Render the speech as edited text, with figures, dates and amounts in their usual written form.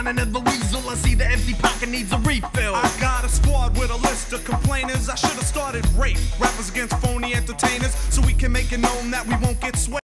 another weasel. I see the empty pocket needs a refill. I got a squad with a list of complainers. I should have started rape rappers against phony entertainers, so we can make it known that we won't get swayed.